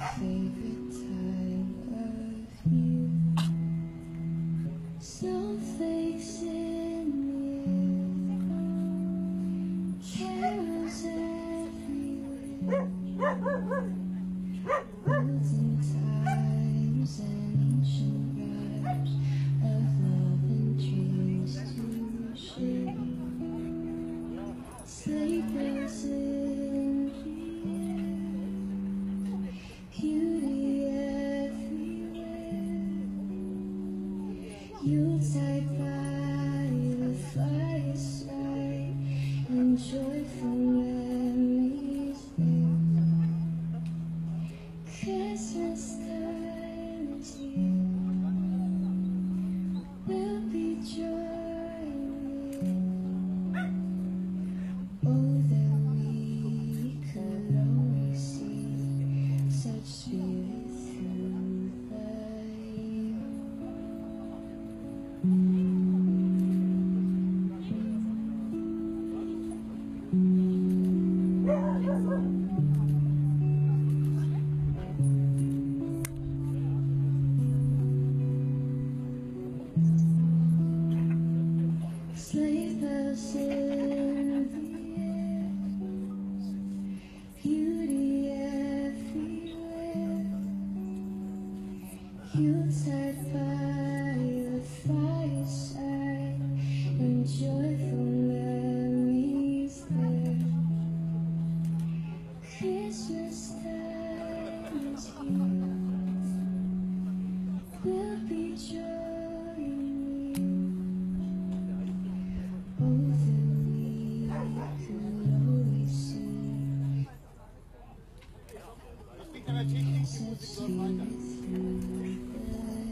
favorite time of year. Snowflakes in the air, carols everywhere, olden times and ancient rhymes of love and dreams to share. Sleigh bells in the air, beauty everywhere. Yuletide by the fireside, and joyful memories there. Christmas time is here, we'll be joining. Oh, that we could always see such spirit through the year. Sleigh bells in the air, beauty everywhere. Yuletide by the fireside, and joyful memories there. Christmas time is here, we'll be joining. Oh, that we could always see such spirit through the